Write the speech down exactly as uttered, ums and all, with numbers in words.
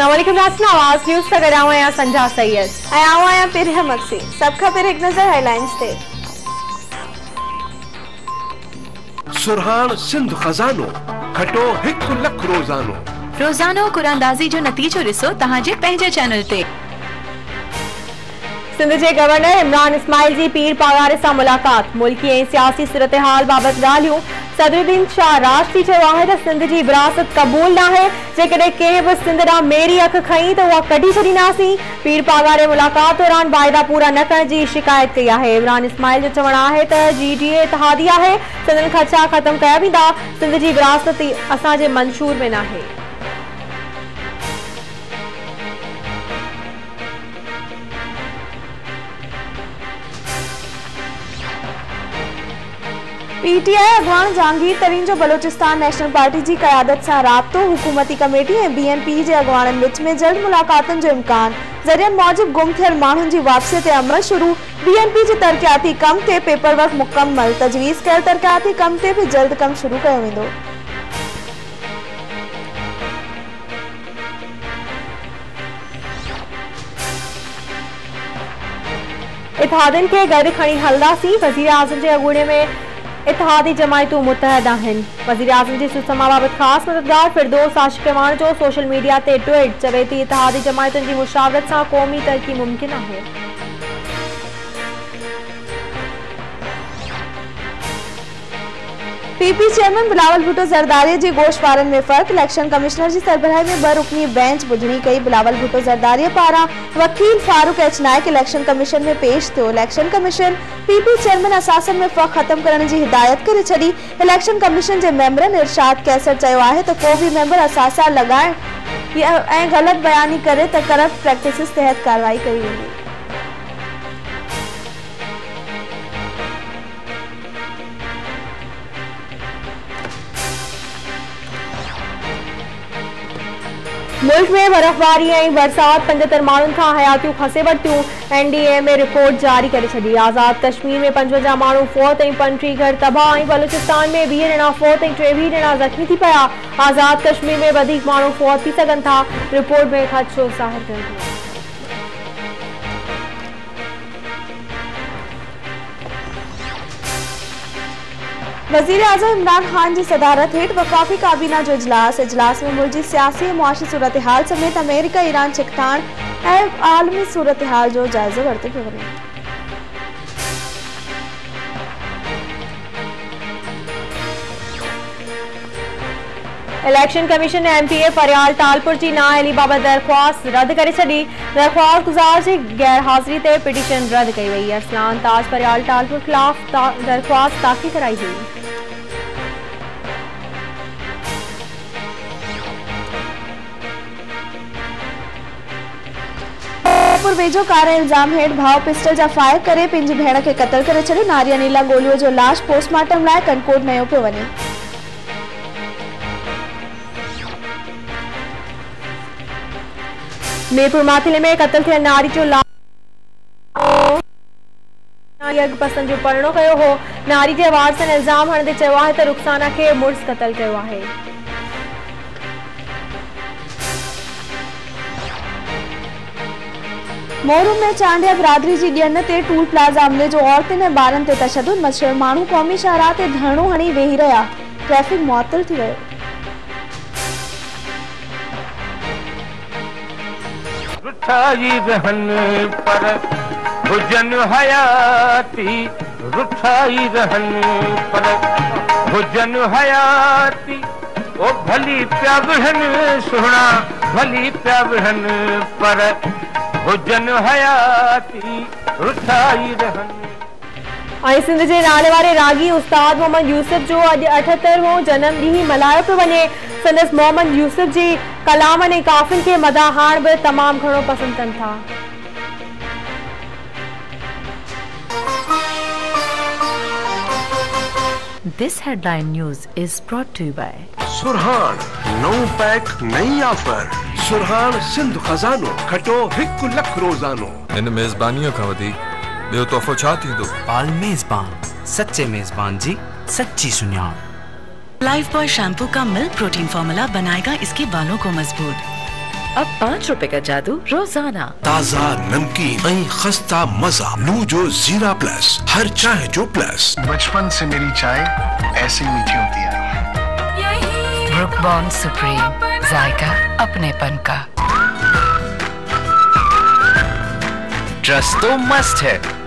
अस्सलामुअलैकुम नाज़रीन, आवाज़ न्यूज़ तक आया या संजा सैयद आया आया पिर अहमद से सब खबर एक नजर हेडलाइंस थे। सुरहान सिंध खजानो खटो हिक लख रोजानो रोजानो कुरानदाज़ी जो नतीजो ॾिसो तहांजे पंहिंजे चैनल ते। सिंध के गवर्नर इमरान इस्माइल जी पीर पागारे सां मुलाकात, मुल्की ऐं सियासी सूरत हाल बाबत ॻाल्हियूं। सदरुद्दीन शाह राष्ट्री चयो आहे त सिंध जी विरासत क़बूल नाहे, जेकॾहिं कंहिं बि सिंध ॾांहुं मेरी अख खईं त उहा कढी छॾींदासीं। पीर पागारे मुलाकात दौरान वाइदा पूरा न करण जी शिकायत कई आहे। इमरान इस्माइल जो चवणु आहे त जी डी ए इतिहादी आहे, सिंधनि ख़दशा ख़त्म कया वेंदा, सिंध जी विरासत असांजे मंशूर में नाहे। पीटीआई अगवान जहांगीर तरीन जो बलोचिस्तान नेशनल पार्टी की क़यादत से राब्तो, हुकूमती कमेटी और बीएनपी के अगवाननि विच में जल्द मुलाकातन जो इम्कान। ज़रियन मौजूद गुम थियल मानुन की वापसी ते अमल शुरू। बीएनपी के तरक्याती कम ते पेपर वर्क मुकम्मल, तजवीज़ कयल तरक्याती कम ते भी जल्द कम शुरू किया वेंदो। इतिहादन के गॾु खणी हलंदासीं, वज़ीर आज़म के अगूणे में इतिहादी जमायतूं मुतहद आहिनि। वज़ीर आज़म जी सुसमा बाबत ख़ास मददगार फिरदौस आशिक़मान जो सोशल मीडिया ते ट्वीट, चवे थी इतिहादी जमायतुनि जी मुशावरत सां क़ौमी तरक्की मुमकिन आहे। पीपी चेयरमैन बिलावल भुट्टो ज़रदारी जी गोशवारन में फ़र्क़, इलेक्शन कमिश्नर की सरबराही में ब रुकनी बेंच बुधणी कई। बिलावल भुट्टो ज़रदारी पारा वकील Farooq H Naik election commission में पेश थियो। इलेक्शन कमीशन पीपी चेयरमैन असासन में फ़र्क़ खत्म करने की हिदायत करे छड़ी। इलेक्शन कमीशन के मेंबरन इरशाद कैसर चयो आहे त को भी मेंबर असासा लगाए ऐं गलत बयानी करे त करप्ट प्रैक्टिसिस तहत कार्रवाई करी वेंदी। मुल्क में बर्फबारी और बरसात पंजहत्तर माण्हुनि खां हयातियूं खसे वरितियूं। एनडीए में रिपोर्ट जारी करे छॾी। आज़ाद कश्मीर में पंजवंजाह माण्हू फौत ऐं पंटीह घर तबाह ऐं बलूचिस्तान में वीह ॼणा फौत ऐं टेवीह ॼणा ज़ख़्मी थी पिया। आज़ाद कश्मीर में वधीक माण्हू फौत थी सघनि था, रिपोर्ट में ख़दशो ज़ाहिर कयो वियो। वज़ीर आज़म इमरान खान की सदारत हेठ वफ़ाक़ी काबीना जो इजलास। इजलास में मुल्क की सियासी और मुआशी सूरत हाल समेत अमेरिका ईरान छिकतान और आलमी सूरत हाल जो जायज़ो वरितो पियो वञे। इलेक्शन कमीशन ने एमपीए फरियाल टालपुर की नाअहली बाबत दरख्वास्त रद्द करे छड़ी। दरख्वास्त गुजार की गैर हाज़िरी ते पिटीशन रद्द कई वई। अरसलान ताज फरियाल टालपुर खिलाफ ता, दरख्वास्त दाखिल कराई हुई। वेझो कार इल्जाम हेठ भाव पिस्टल जा फायर करे पंहिंजी भेण के कत्ल करे छॾियो। नारिया नीला गोलियो जो लाश पोस्टमार्टम लाइ कनकोट नयो पियो वञे। मीरपुर माथिले में कत्ल थियल नारी जो लाश पसंद जो परिणो कयो हो। नारी के वारसनि इल्जाम हणंदे चयो आहे त रुखसाना के मुड़स कत्ल कयो आहे। मोरू में चांडिया बिरादरी की ॾियन ते टूल प्लाज़ा हमले जो औरतुनि ऐं ॿारनि ते तशद्दुद मचियो। माण्हू क़ौमी शाहराह ते धरणो हणी वेही रहिया, ट्रैफिक मुअत्तल थी वियो। रुठाई रहन पर हुजन हयाती, रुठाई रहन पर हुजन हयाती, ओ भली प्या बहन सुहणा भली प्या बहन पर हुजन हयाती, रुठाई रहन। सिंध के नाले वाले रागी उस्ताद मोहम्मद यूसुफ जो अज अठहत्तरवों जन्म ॾींहुं मल्हायो पियो वञे। संदसि मोहम्मद यूसुफ जी कलामनि ऐं काफ़ियुनि खे मदाहाण भी तमाम घणो पसंद कनि था। This headline news is brought to you by Surhan नौ पैक नई ऑफर। सुरहान सिंध खजानो खटो हिक लख रोजानो। इन मेज़बानीअ खां वधीक ॿियो तोहफ़ो छा थींदो? पाल मेज़बान, सच्चे मेज़बान जी सच्ची सुञाण। लाइफ बॉय शैम्पू का मिल्क प्रोटीन फॉर्मूला बनाएगा इसके बालों को मजबूत। अब पाँच रुपए का जादू रोजाना। ताजा नमकीन ऐं खस्ता मजा लूजो जीरा प्लस, हर चाय जो प्लस। बचपन से मेरी चाय ऐसी मीठी होती है। ब्रुक बॉन्ड सुप्रीम, जायका अपनेपन का। ट्रस्ट तो मस्ट है।